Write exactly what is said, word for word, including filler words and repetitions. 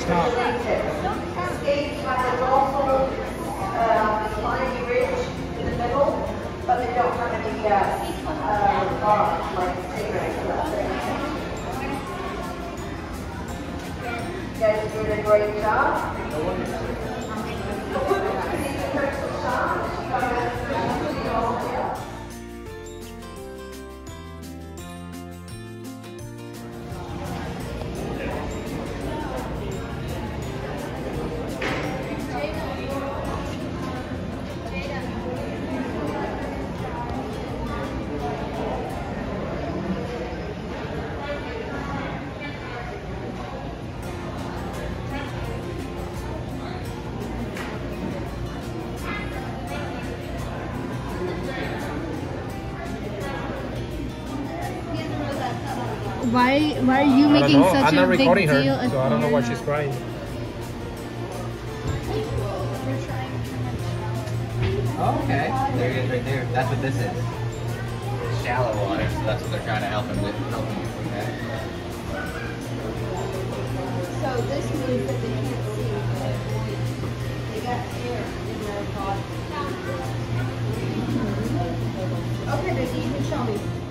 Stop. Escapes have a dorsal uh, spiny ridge in the middle, but they don't have any uh, uh, barbs like stingrays. You guys did a great job. Why why are you making know. such I'm a not big recording her, deal? so I don't know why she's crying. Oh, okay. There it is right there. That's what this is. Shallow water, so that's what they're trying to help him with. Help him with, okay? So this means that they can't see. They got air in their body. Okay, Vicky, you can show me.